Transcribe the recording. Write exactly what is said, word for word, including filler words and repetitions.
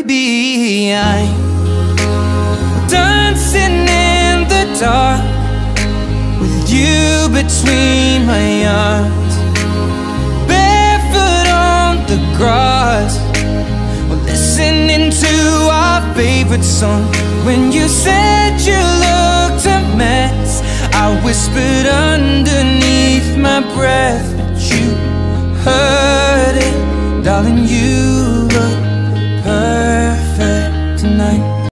baby, I'm dancing in the dark with you between my arms, barefoot on the grass, we're listening to our favorite song. When you said you looked a mess, I whispered underneath my breath, but you heard it, darling, you look